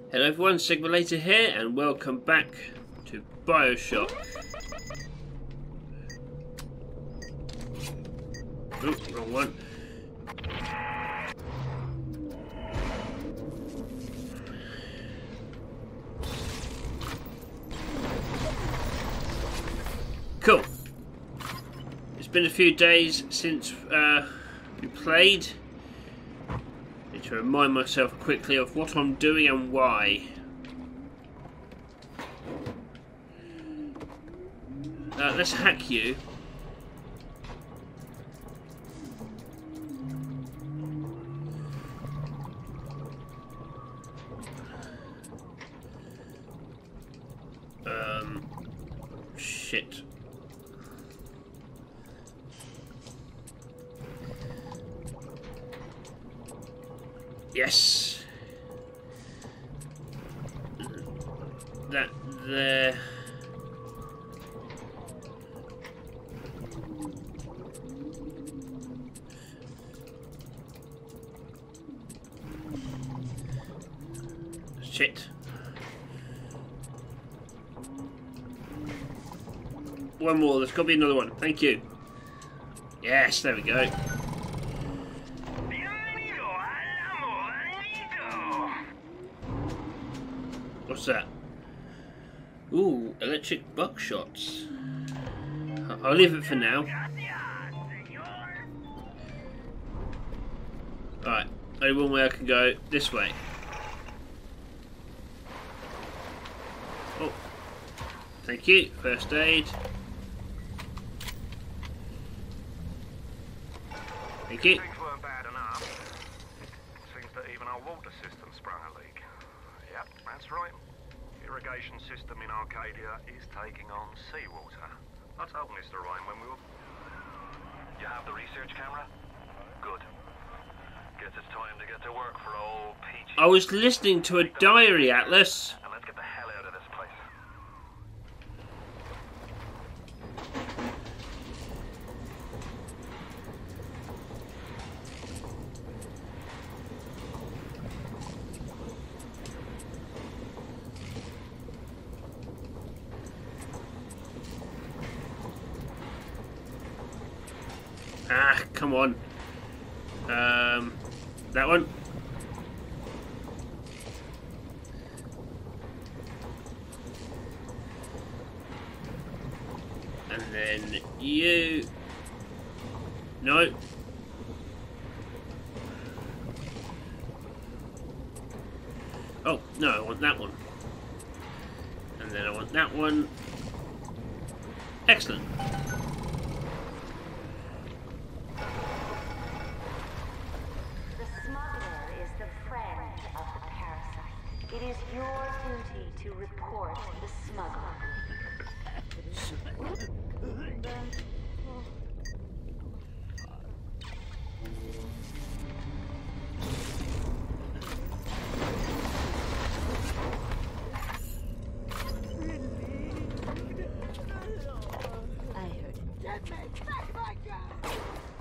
Hello everyone, Sigmalator here, and welcome back to Bioshock. Oops, wrong one. Cool. It's been a few days since we played. Need to remind myself quickly of what I'm doing and why. Let's hack you. Shit. Yes. That there. Shit. One more, there's got to be another one. Thank you. Yes, there we go. What's that? Ooh, electric buckshots. I'll leave it for now. Alright, only one way I can go. This way. Oh, thank you. First aid. Thank you. Things weren't bad enough. Seems that even our water system sprung a leak. Yep, that's right. Irrigation system in Arcadia is taking on seawater. I told Mr. Ryan when we were... You have the research camera? Good. Guess it's time to get to work for old Peachy. I was listening to a diary, Atlas. And let's get the hell out of this place. Ah, come on. That one. And then you. No. Oh, no, I want that one. And then I want that one. Excellent. It is your duty to report the smuggler. I heard it. Get me! Back my gun!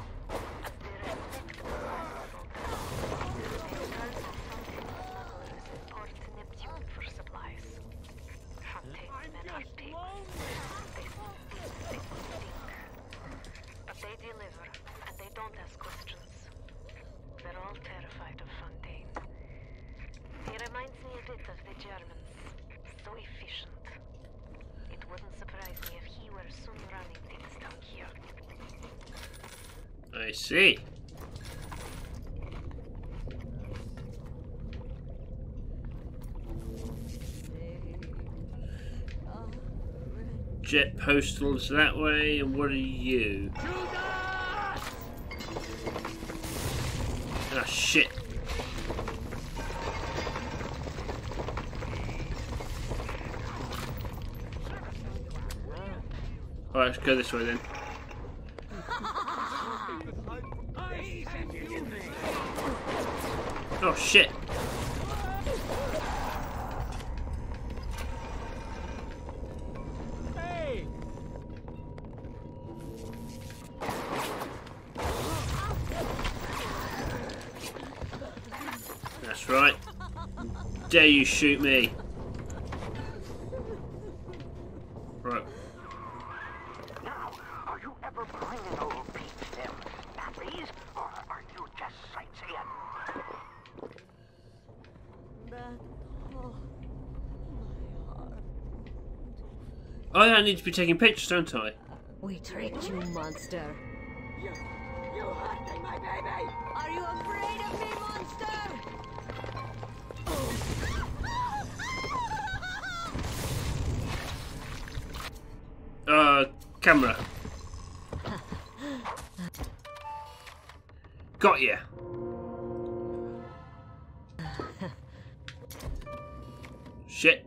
They deliver, and they don't ask questions. They're all terrified of Fontaine. He reminds me a bit of the Germans. So efficient. It wouldn't surprise me if he were soon running things down here. I see. Jet postals that way, and what are you? Ah, shit. Alright, let's go this way then. Oh, shit. That's right. dare you shoot me? Right. Now, are you ever bringing old Pete them snappies, or are you just sightseeing? Oh, yeah, I need to be taking pictures, don't I? We tricked you, monster. You hurting my baby! Are you afraid of me, monster? Camera. Got ya. Shit.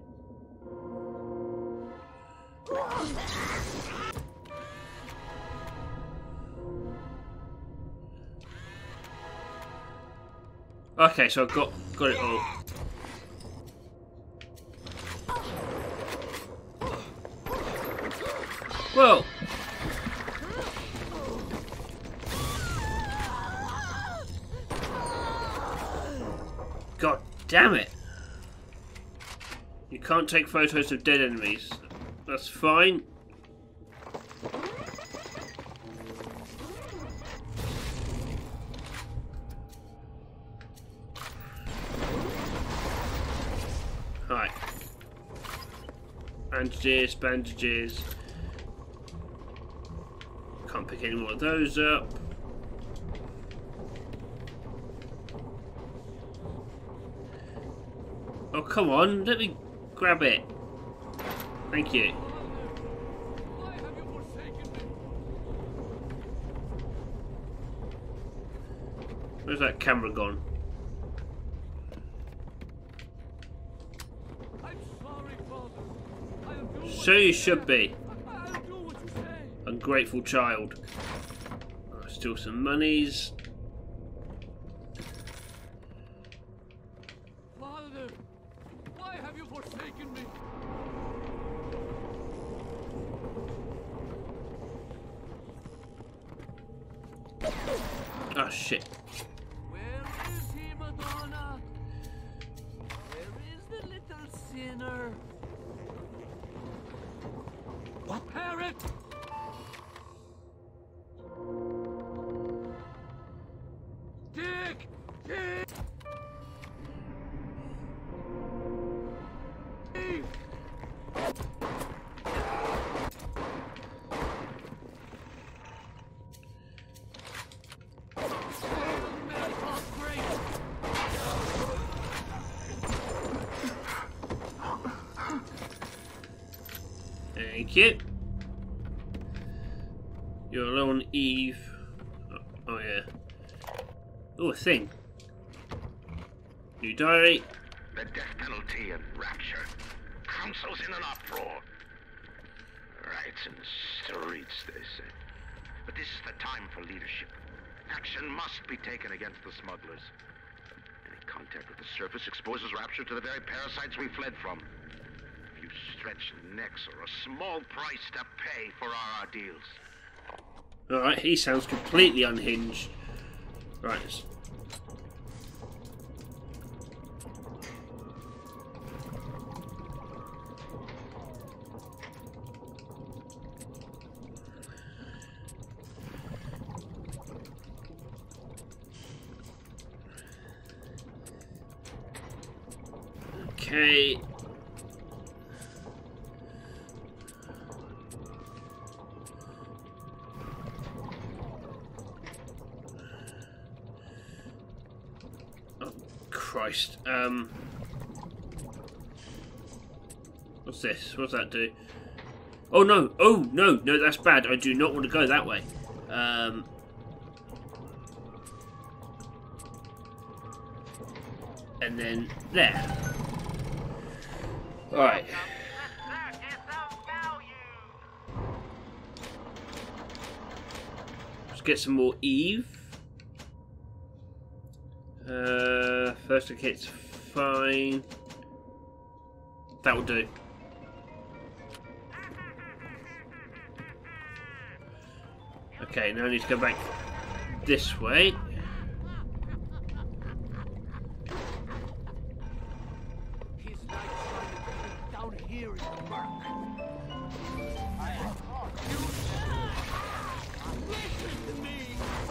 Okay, so I've got it all. Whoa! God damn it! You can't take photos of dead enemies. That's fine. Right. Bandages, bandages. Can't pick any more of those up. Oh, come on, let me grab it. Thank you. Why have you forsaken me? Where's that camera gone? I'm sorry, Father. I'll do what So you should be. I'll do what you say. Ungrateful child. Steal some monies. Father, why have you forsaken me? Oh shit. Where is he, Madonna? Where is the little sinner? What parrot? Dick! Dick! Thank you. You're alone, Eve. Oh yeah. Oh, a thing. New diary. The death penalty and rapture. Council's in an uproar. Riots in the streets, they say. But this is the time for leadership. Action must be taken against the smugglers. Any contact with the surface exposes rapture to the very parasites we fled from. A few stretched necks or a small price to pay for our deals. Alright, he sounds completely unhinged. Right. Okay. Oh, Christ. What's this? What's that do? Oh no! Oh no! No, that's bad. I do not want to go that way. And then there. Alright. Let's get some more Eve. First aid kit's fine. That will do. Okay, now I need to go back this way. down here in the murk. Listen to me!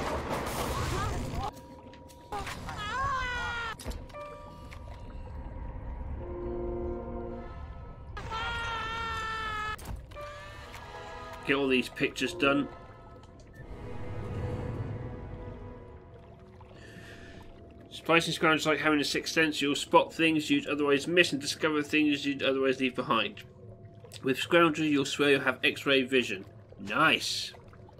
Get all these pictures done. Splicing scrounge is like having a sixth sense. You'll spot things you'd otherwise miss and discover things you'd otherwise leave behind. With Scrounger, you'll swear you'll have X-ray vision. Nice.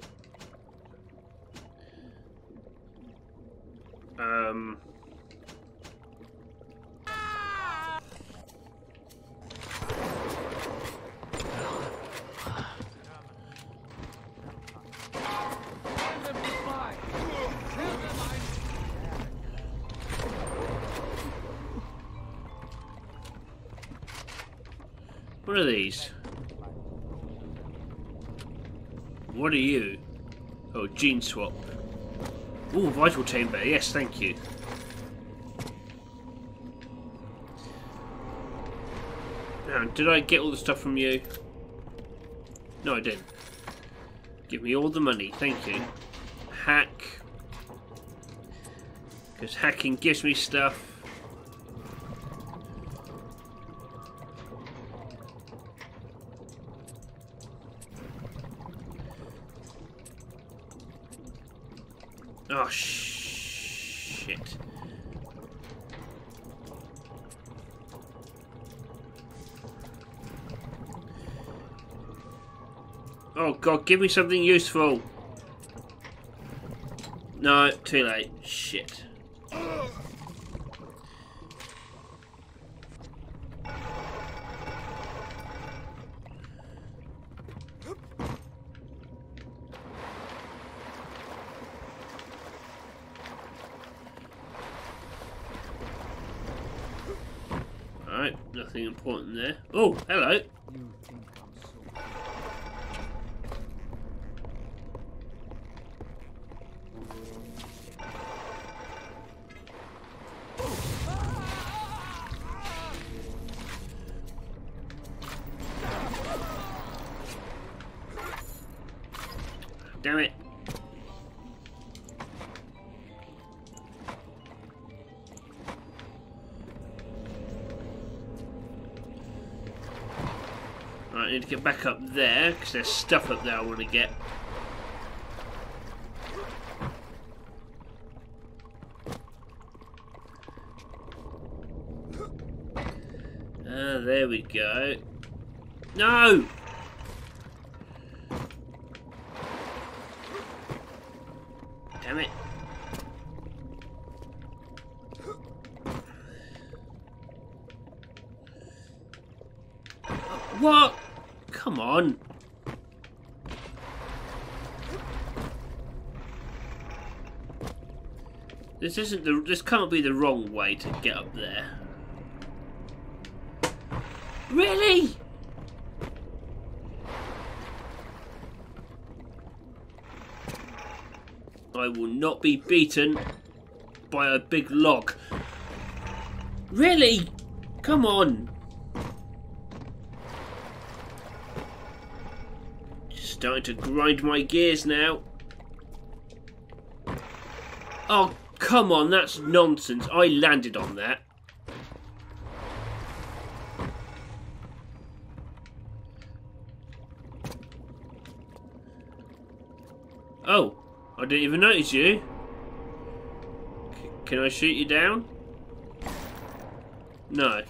What are these? What are you? Oh, gene swap. Oh, vital chamber. Yes, thank you. Now, did I get all the stuff from you? No, I didn't. Give me all the money. Thank you. Hack. Because hacking gives me stuff. Oh, shit. Oh, God, give me something useful. No, too late. Shit. Alright, nothing important there. Oh, hello. Damn it. Right, I need to get back up there because there's stuff up there I want to get. Ah, there we go. No! Damn it. What? Come on. This can't be the wrong way to get up there. Really? I will not be beaten by a big log. Really? Come on. Just starting to grind my gears now. Oh, come on, that's nonsense. I landed on that. Oh. I didn't even notice you. Can I shoot you down? No.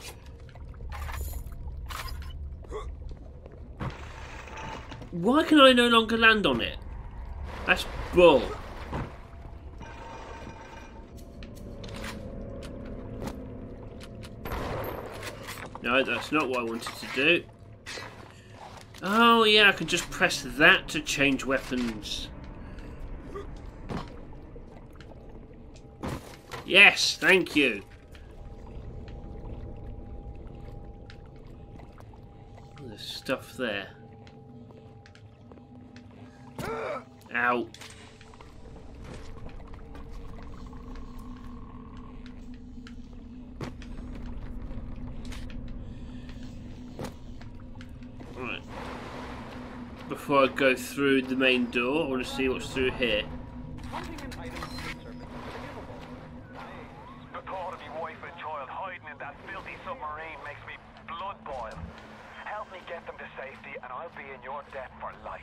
Why can I no longer land on it? That's bull. No, that's not what I wanted to do. Oh yeah, I can just press that to change weapons. Yes, thank you. There's stuff there. Ow. before I go through the main door. I want to see what's through here. The thought of your wife and child hiding in that filthy submarine makes me blood boil. Help me get them to safety and I'll be in your debt for life.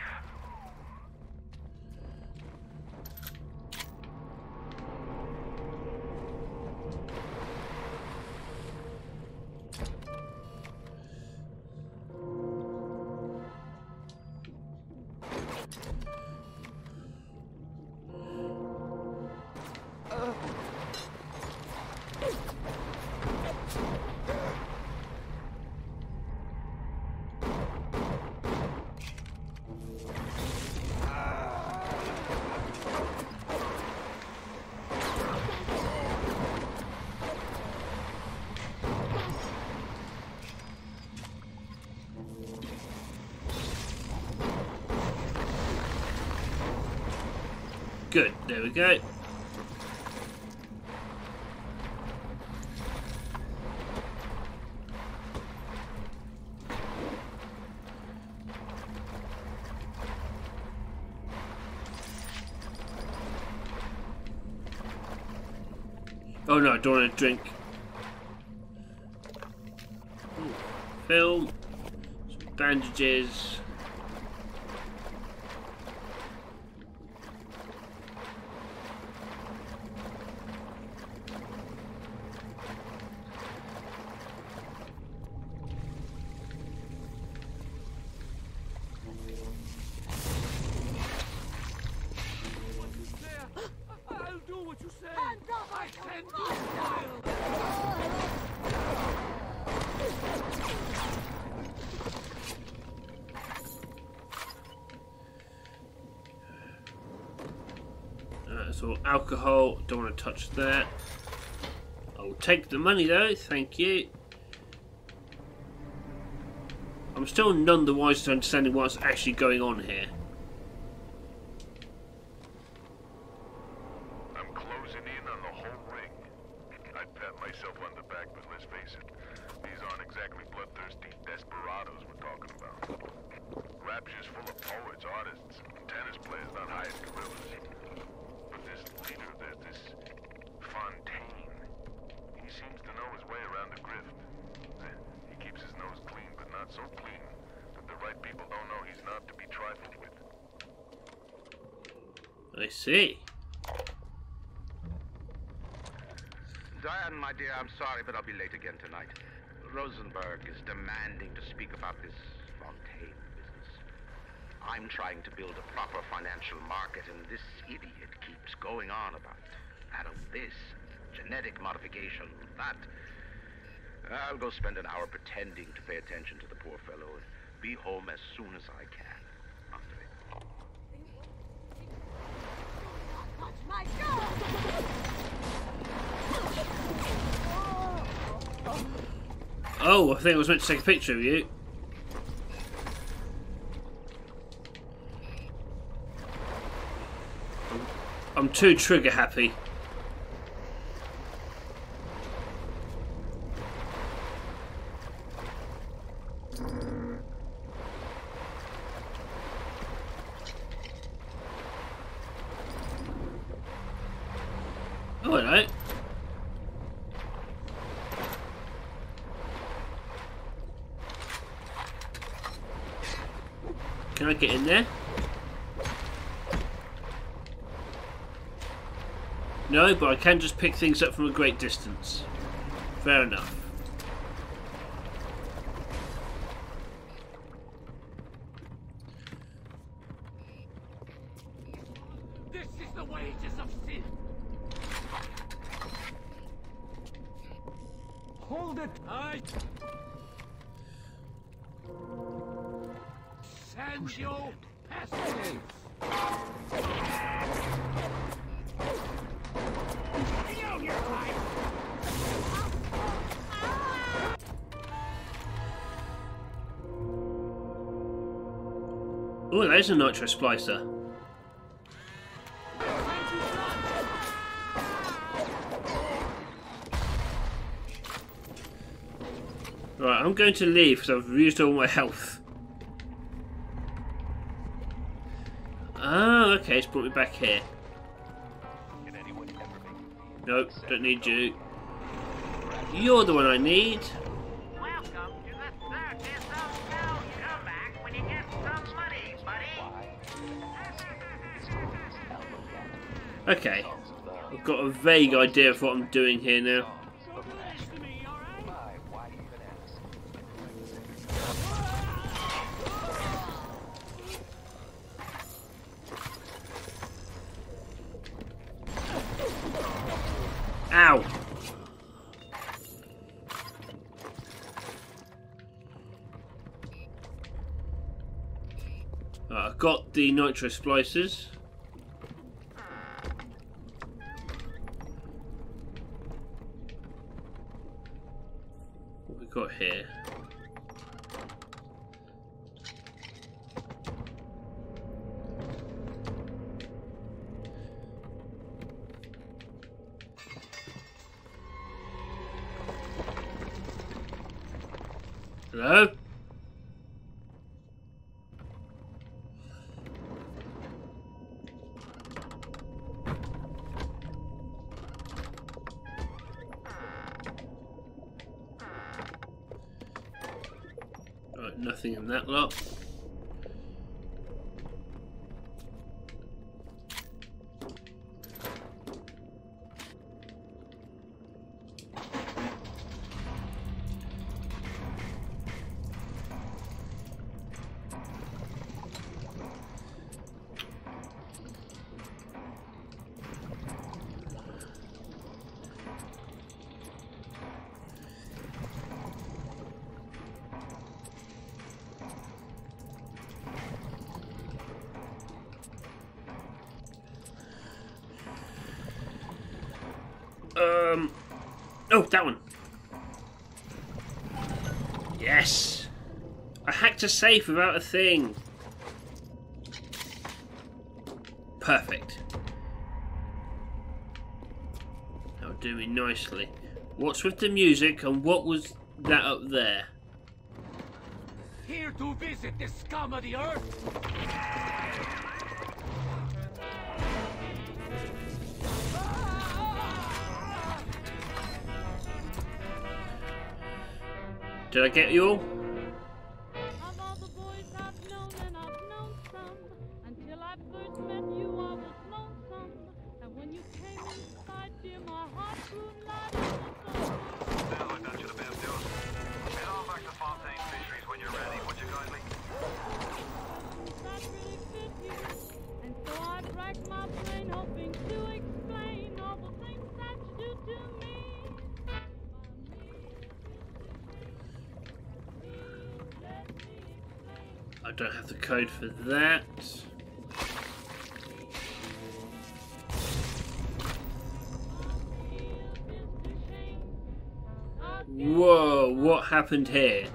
Good, there we go. Oh no, I don't want to drink. Ooh, film, some bandages. I'll do what you say. I can do it. So alcohol, don't want to touch that. I'll take the money though, thank you. I'm still none the wiser to understanding what's actually going on here. I'm closing in on the whole ring. I'd pat myself on the back, but let's face it, these aren't exactly bloodthirsty desperados we're talking about. Rapture's full of poets, artists, and tennis players, not hired gorillas. But this leader, this Fontaine, he seems to know his way around the grift. He keeps his nose clean, but not so clean that the right people don't know he's not to be trifled with. I see. Diane, my dear, I'm sorry, but I'll be late again tonight. Rosenberg is demanding to speak about this Fontaine business. I'm trying to build a proper financial market, and this idiot keeps going on about Adam this, genetic modification, that. I'll go spend an hour pretending to pay attention to the poor fellow and be home as soon as I can. Andre. Touch my girl! Oh, I think I was meant to take a picture of you. I'm too trigger happy. Oh, hello. Can I get in there? No, but I can just pick things up from a great distance. Fair enough. This is the wages of sin. Hold it. Sanjo Passages. Oh, there's a nitro splicer. Right, I'm going to leave because I've used all my health. Oh, okay, it's brought me back here. Nope, don't need you. You're the one I need. Welcome to the Circus of Hell. Come back when you get some money, buddy. Okay, I've got a vague idea of what I'm doing here now. Ow! I've got the nitro splicers. What we got here? Hello? Right, nothing in that lot. Oh, that one. Yes. I hacked a safe without a thing. Perfect. That'll do me nicely. What's with the music and what was that up there? Here to visit the scum of the earth. Did I get you all? Of all the boys I've known, and I've known some, until I first met you, I was lonesome. And when you came inside, dear, my heart grew light as the sun. Now I know you're about to. Head on back to Fontaine Fisheries when you're ready, would you kindly? That really fit you. And so I racked my brain, hoping to explain all the things that you do to me. I don't have the code for that. Whoa, what happened here?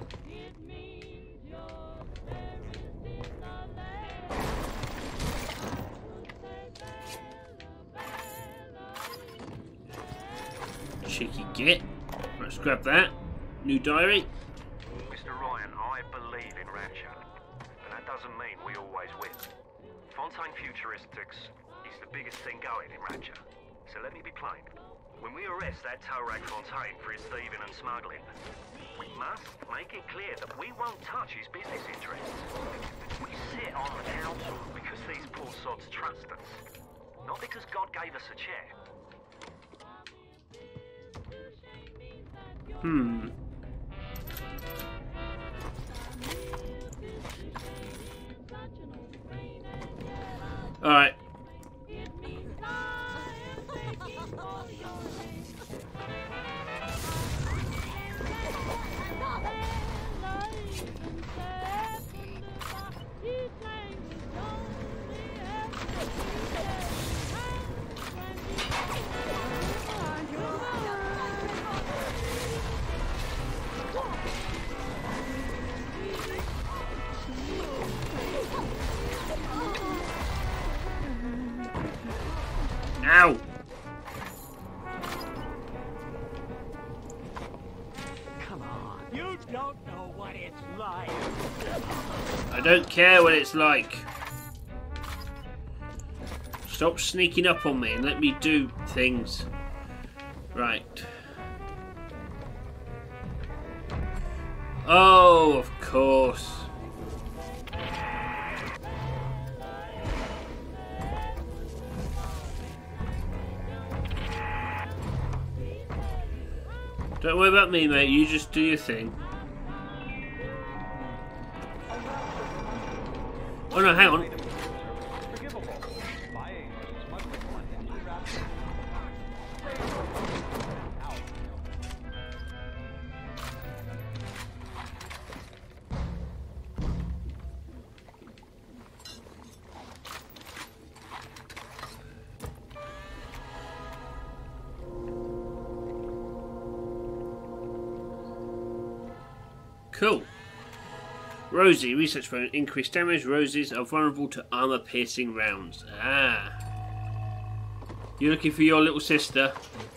Cheeky git. Let's grab that. New diary. Mr. Ryan, I believe in Ratchet, but that doesn't mean we always win. Fontaine Futuristics is the biggest thing going in Ratchet, so let me be plain. When we arrest that Torag Fontaine for his thieving and smuggling, we must make it clear that we won't touch his business interests. We sit on the council because these poor sods trust us, not because God gave us a chair. Alright. Ow! Come on, you don't know what it's like. I don't care what it's like. Stop sneaking up on me and let me do things. Right. Oh, of course. Don't worry about me, mate. You just do your thing. Oh no, hang on. Cool. Rosie, research for increased damage. Roses are vulnerable to armor-piercing rounds. Ah. You're looking for your little sister.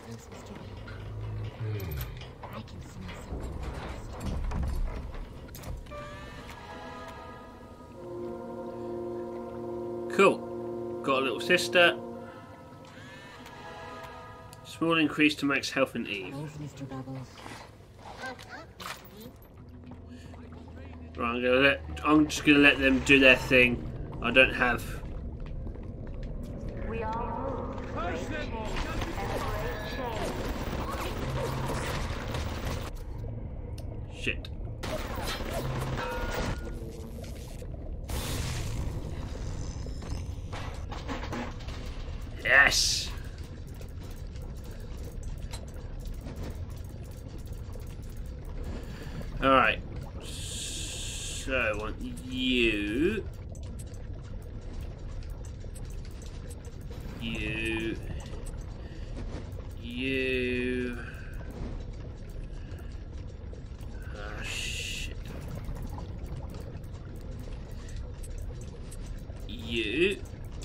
Cool. Got a little sister. Small increase to max health and Eve. Right, I'm just gonna let them do their thing. I don't have. We all move. Great change. Shit. Yes. All right. So I want you, you. Ah, shit. You.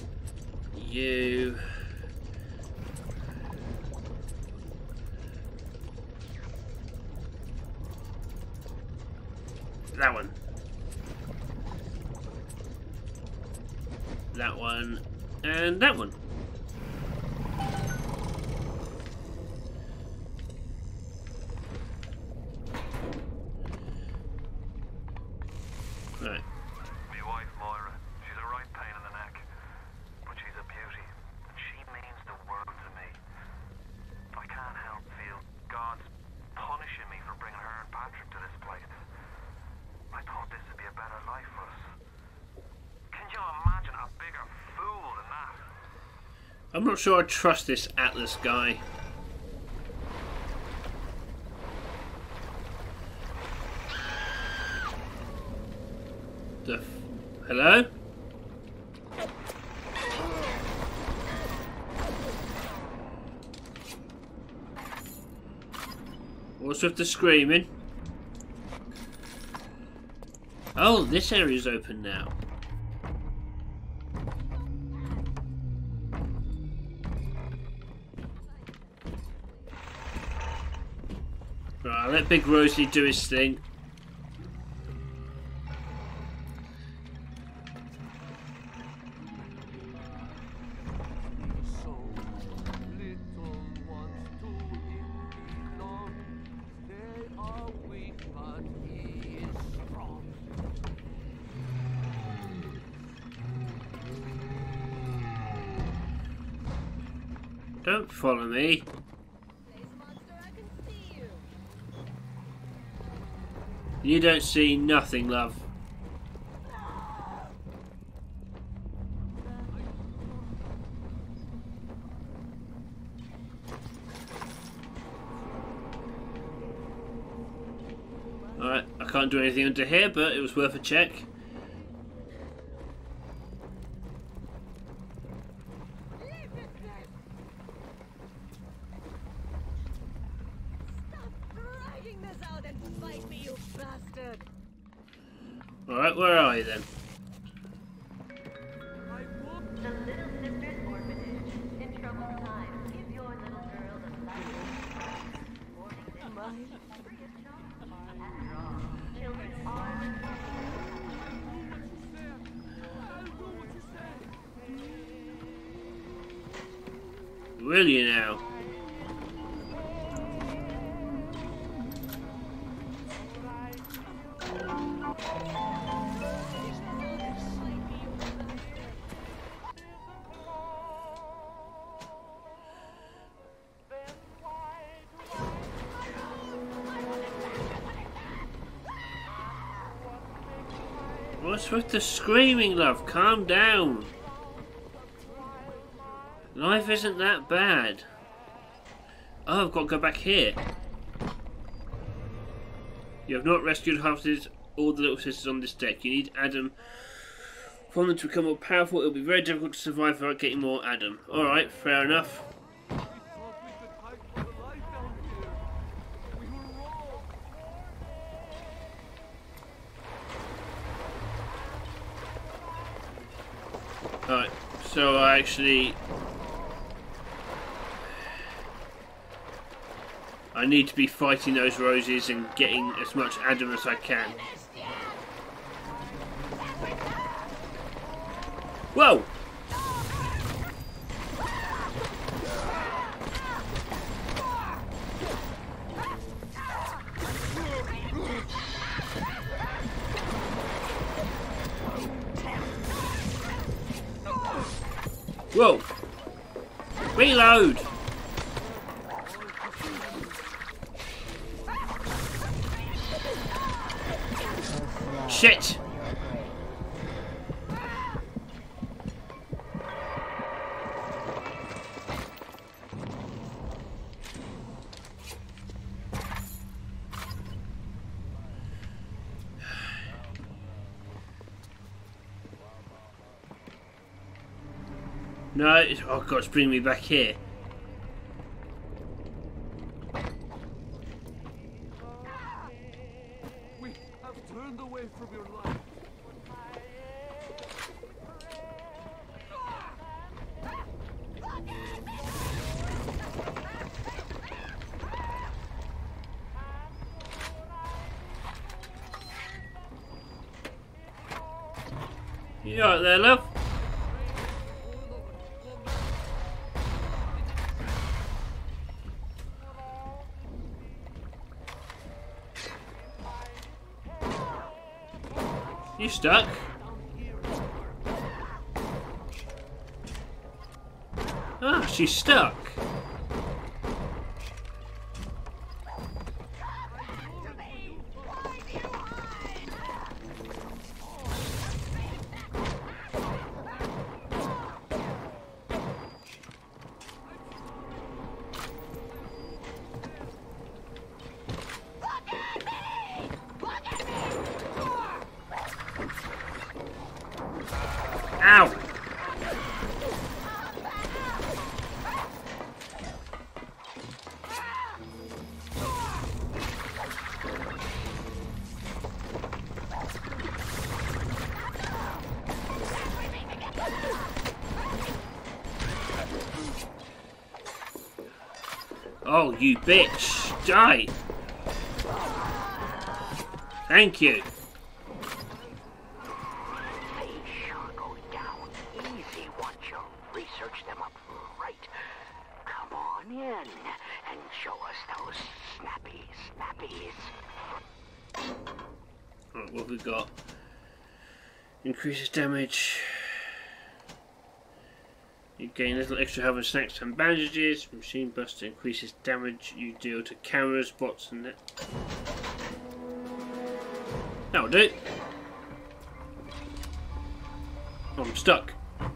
That one. That one, and that one. Right. My wife Moira, she's a right pain in the neck, but she's a beauty, and she means the world to me. I can't help feel God's punishing me for bringing her and Patrick to this place. I thought this would be a better life for us. Can you imagine a bigger fool than that? I'm not sure I trust this Atlas guy. Hello? What's with the screaming? Oh, this area's open now. Right, I'll let Big Rosie do his thing. Don't follow me. You don't see nothing, love. Alright, I can't do anything under here, but it was worth a check. Alright, where are you then? The Little Sisters Orphanage. In troubled times, give your little girl the light. Warning them. Free of charge. After all, children are Will you now? What's with the screaming, love? Calm down. Life isn't that bad. Oh, I've got to go back here. You have not rescued all the little sisters on this deck. You need Adam for them to become more powerful. It will be very difficult to survive without getting more Adam. Alright, fair enough. Alright, so I need to be fighting those roses and getting as much Adam as I can. Whoa! Whoa! Reload! Shit! No, oh god, it's bringing me back here. We have turned away from your life. You alright there, love? You stuck? Ah, she's stuck. Ow! Oh, you bitch! Die! Thank you. Right, what have we got? Increases damage. You gain a little extra health and snacks and bandages. Machine Buster increases damage you deal to cameras, bots and that. That'll do. Oh, I'm stuck.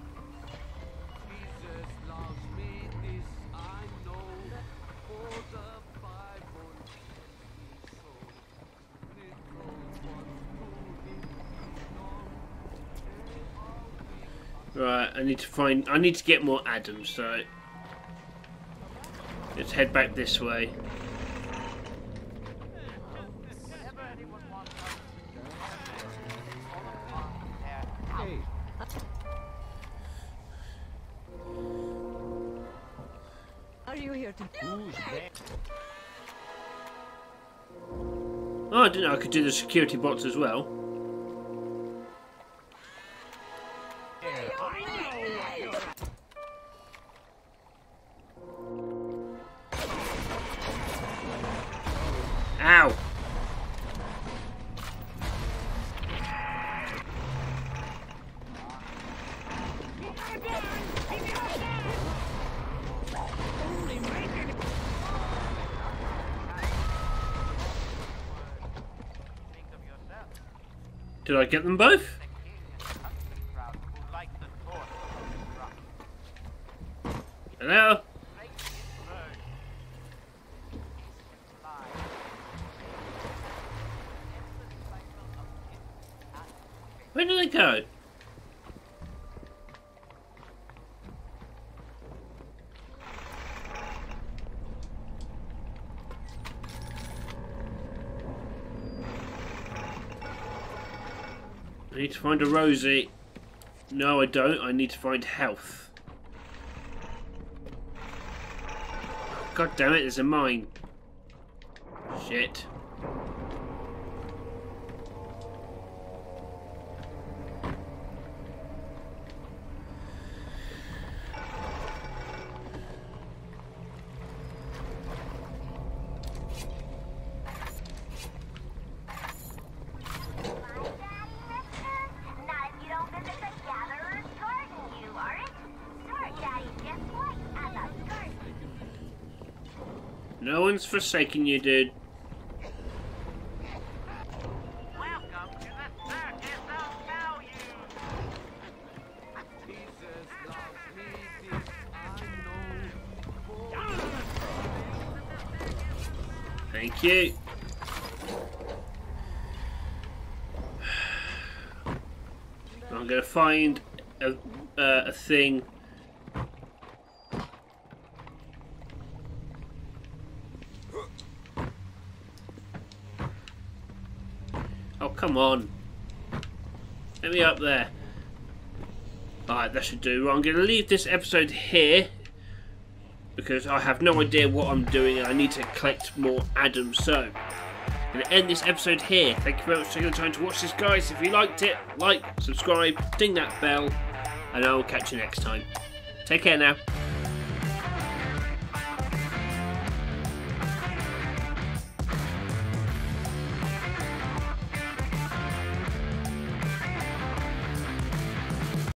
Right, I need to get more Adams, so let's head back this way. Are you here to Oh, I didn't know I could do the security bots as well. Did I get them both? Hello? Where did they go? I need to find a Rosie. No, I don't. I need to find health. God damn it, there's a mine. Shit. No one's forsaken you, dude. Welcome to the circus of value. Jesus loves me, this I know. Thank you. I'm gonna find a thing. Oh, come on. Let me up there. Alright, that should do. Well, I'm going to leave this episode here because I have no idea what I'm doing and I need to collect more Adams. So, I'm going to end this episode here. Thank you very much for taking the time to watch this, guys. If you liked it, like, subscribe, ding that bell, and I will catch you next time. Take care now.